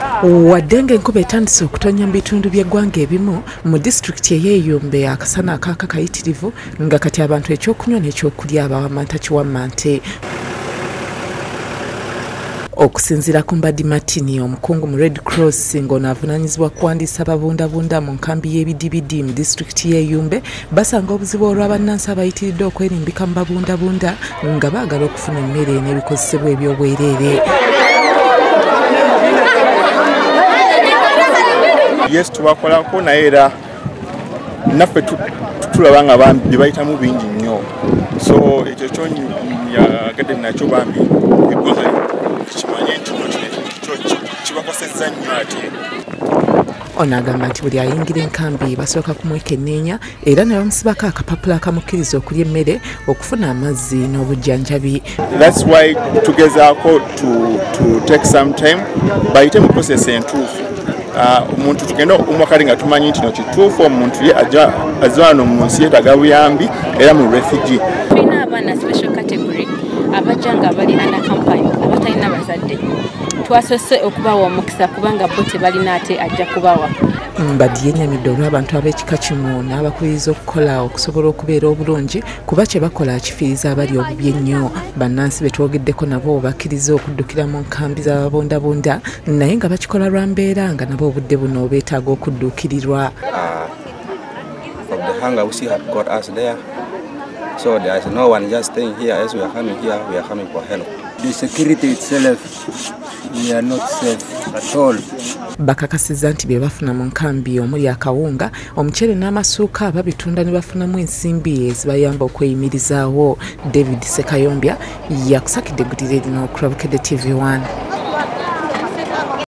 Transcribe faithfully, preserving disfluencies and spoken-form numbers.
wadde ng'enkuba etandise okutonya mu bitundu by'eggwanga ebimu mu disitulikiti ey'Eyumbe akasana akaaka kayitirivu nga kati abantu ekyokunywa n'ekyokulya abawamanta kiwammante. Okusinziira ku Mbadi Martini omukungu mu Red Cross ng'ono avunaanyizibwa kuwandiisa babundabunda mu nkambi y'ebidibidi mu disitulikiti y'Eyumbe basanga obuzibu olw'abannansi abayitiridde okwerimbika mu babundabunda nga baagala okufuna emmere n'ebikozesebwa eby'obwereere. Yes, tubakolako naye era naffe tulaba nga bambi bye bayitamu bingi nnyo, so ekyo kyonyagadde nakyo bambi eggwanga kimanye nti kibakosezza nnyo ate. Ono agamba nti buli ayingira enkambi basooka kumwekenneenya era ne bamusibako akapapula akamukkiriza okulya emmere, okufuna amazzi n'obujjanjabi. That's why tugezaako to, to take some time bayite mu process entuufu. Omuntu tugenda omwakali nga tumanyi nti no kituufu omuntu ye azze wano mu nsi yeetaaga buyambi era mu refugee. Tulina abaana special category abajja nga bali ana campaign abatalina bazadde. Twasose okubawa omukisa kubanga bo tebalina ate ajja kubawa. Mbadi yennyamidde olw'abantu ab'ekika kino n'abakubiriza okukola okusobola okubeera obulungi kuba kye bakola akifiiriza abali obubi ennyo. Bannansi be twogeddeko nabo bakkiriza okuddukira mu nkambi z'ababundabunda naye nga bakikola lwa mbeera nga nabo obudde buno beetaaga okudduukirirwa. So there is no one just staying here. As we are coming here, we are coming for help. The security itself, we are not safe at all. Bakakasizza nti bye bafuna mu nkambi omuli akawunga, omuceere n'amasuuka babitunda ne bafunamu ensimbi ezibayamba okweyimirizaawo. David Sekayombya yakusakidde eggulire lino ku Rabukedde T V one.